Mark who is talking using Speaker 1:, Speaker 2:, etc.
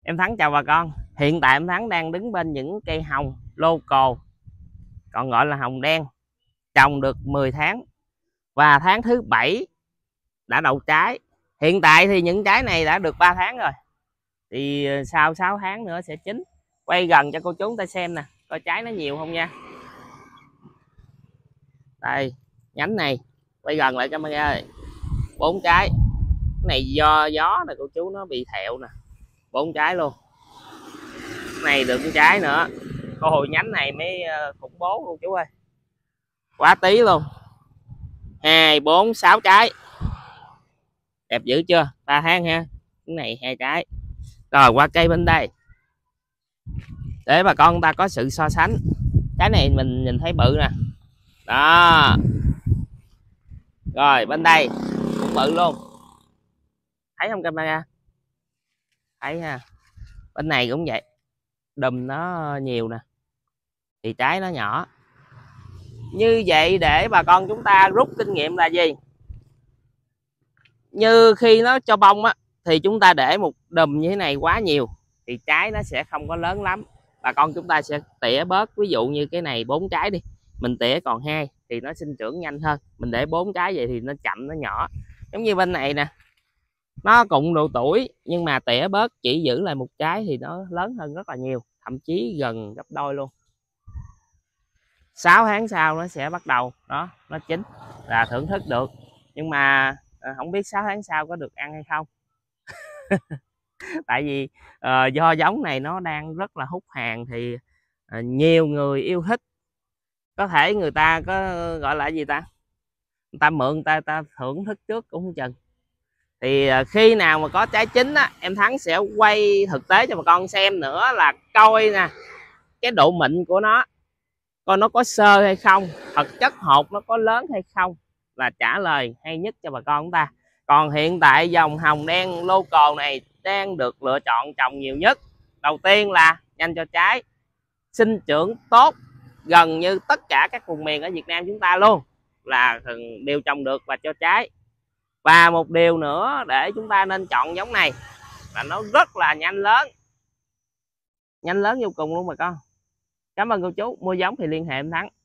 Speaker 1: Em Thắng chào bà con. Hiện tại em Thắng đang đứng bên những cây hồng local, còn gọi là hồng đen, trồng được 10 tháng và tháng thứ 7 đã đậu trái. Hiện tại thì những trái này đã được 3 tháng rồi, thì sau 6 tháng nữa sẽ chín. Quay gần cho cô chú ta xem nè, coi trái nó nhiều không nha. Đây, nhánh này, quay gần lại camera ơi. 4 trái. Cái này do gió nè cô chú, nó bị thẹo nè. 4 trái luôn. Cái này được cái trái nữa. Cô hồi nhánh này mới khủng bố cô chú ơi, quá tí luôn. 2, 4, 6 trái, đẹp dữ chưa? 3 tháng ha. Cái này 2 trái. Rồi qua cây bên đây để bà con ta có sự so sánh. Cái này mình nhìn thấy bự nè, đó. Rồi bên đây cũng bự luôn, thấy không camera? Thấy ha. Bên này cũng vậy, đùm nó nhiều nè, thì trái nó nhỏ. Như vậy để bà con chúng ta rút kinh nghiệm là gì? Như khi nó cho bông á, thì chúng ta để một đùm như thế này quá nhiều thì trái nó sẽ không có lớn lắm. Bà con chúng ta sẽ tỉa bớt. Ví dụ như cái này 4 trái đi, mình tỉa còn 2 thì nó sinh trưởng nhanh hơn. Mình để 4 trái vậy thì nó chậm, nó nhỏ. Giống như bên này nè, nó cũng độ tuổi nhưng mà tỉa bớt chỉ giữ lại một trái thì nó lớn hơn rất là nhiều, thậm chí gần gấp đôi luôn. 6 tháng sau nó sẽ bắt đầu đó, nó chín là thưởng thức được. Nhưng mà không biết 6 tháng sau có được ăn hay không. Tại vì do giống này nó đang rất là hút hàng, thì nhiều người yêu thích. Có thể người ta có gọi là gì ta, người ta mượn, ta thưởng thức trước cũng không chừng. Thì khi nào mà có trái chín á, em Thắng sẽ quay thực tế cho bà con xem nữa, là coi nè cái độ mịn của nó, coi nó có xơ hay không, thực chất hột nó có lớn hay không, là trả lời hay nhất cho bà con chúng ta. Còn hiện tại dòng hồng đen local này đang được lựa chọn trồng nhiều nhất. Đầu tiên là nhanh cho trái, sinh trưởng tốt, gần như tất cả các vùng miền ở Việt Nam chúng ta luôn là đều trồng được và cho trái. Và một điều nữa để chúng ta nên chọn giống này là nó rất là nhanh lớn vô cùng luôn bà con. Cảm ơn cô chú. Mua giống thì liên hệ em Thắng.